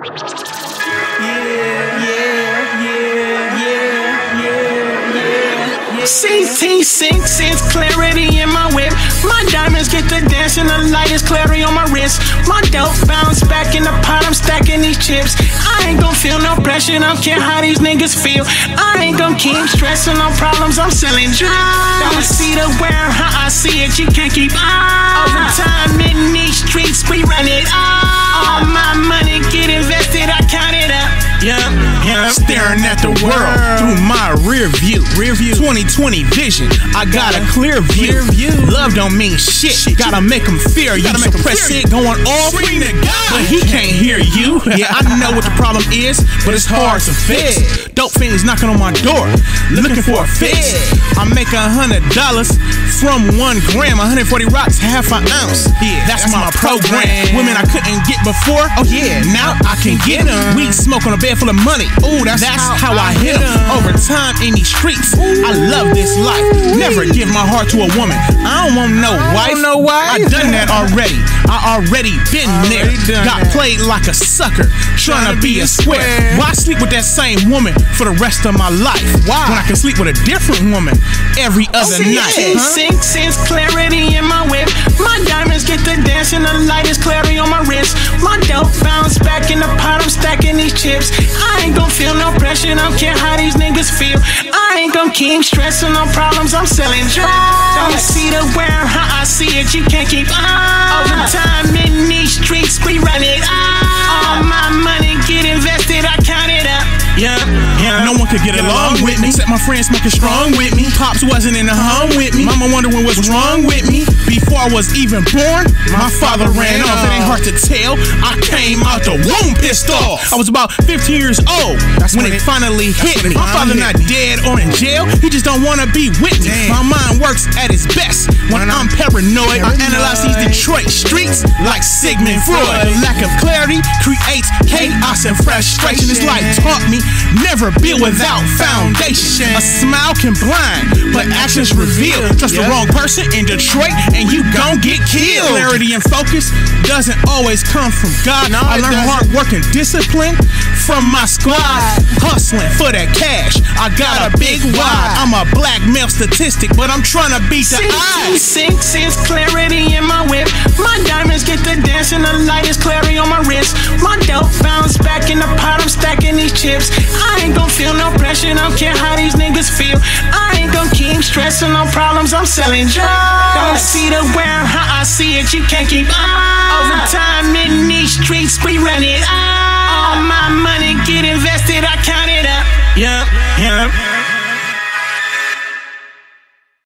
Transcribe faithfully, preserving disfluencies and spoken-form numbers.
sixteen six cents clarity in my whip. My diamonds get the dance and the light is clarity on my wrist. My dope bounce back in the pot, I'm stacking these chips. I ain't gon' feel no pressure, don't care how these niggas feel. I ain't gon' keep stressing on problems, I'm selling drugs. Don't see the where, how I see it, you can't keep up. Overtime in these streets, we run it up. All my money get invested, I count it up. Yeah, yeah. Staring at the world through my rear view. Rear view. twenty twenty vision. I got a clear view. view. Love don't mean shit. shit. Gotta make him fear you. Gotta suppress it going all free, but he can't hear you. Yeah, I know what the problem is, but it's hard to fix. Dope fiends knocking on my door, looking for a fix. I make a hundred dollars from one gram. one hundred forty rocks, half an ounce. Yeah, that's, that's my program. Women I couldn't get before. Oh yeah, now I can get them. Weed smoke on a bed full of money. Ooh, that's, that's how, how I hit them. Over time in these streets, Ooh. I love this life. Never give my heart to a woman. I don't want no wife. Know why? I done that already. I already been already there. Got that. Played like a sucker, trying to be a square. Why sleep with that same woman for the rest of my life? Why? When I can sleep with a different woman every other See, night. Huh? Six cents clarity in my whip. My diamonds get the dance and the light is clarity on my wrist. My dope bounce back in the pot, I'm stacking these chips. I ain't gon' feel no pressure, don't care how these niggas feel. I ain't gon' keep stressing on problems, I'm selling drugs. Don't see the where, how I see it, you can't keep up. Overtime in these streets, we run it up. All my money get invested, I count it up. Yeah, yeah. No one could get along with me, except my friends smoking strong with me. Pops wasn't in the home with me. Mama wondering what's wrong with me. Before I was even born, my father ran off. It ain't hard to tell, I came out the womb pissed off. I was about fifteen years old that's when, when it, it finally hit me. My father not dead or in jail, he just don't wanna be with me. Damn. My mind works at its best when I'm paranoid. I analyze these Detroit streets like Sigmund Freud. The lack of clarity creates chaos and frustration. This life taught me never build without foundation. A smile can blind, but actions reveal. Trust the wrong person in Detroit and you gon' get killed. Clarity and focus doesn't always come from God. I learned hard work and discipline from my squad. Hustling for that cash, I got a big why. I'm a black male statistic, but I'm trying to beat the odds. Six cents clarity in my whip. My diamonds get the dance and the light is clarity on my wrist. My dope bounce back in the pot, I'm stacking these chips. I ain't gon' feel no pressure, don't care how these niggas feel. I ain't gon' keep stressing on problems, I'm selling drugs. Don't see the where, how I see it, you can't keep up. Overtime in these streets, we run it up. All my money get invested, I count it up. Yeah, yeah.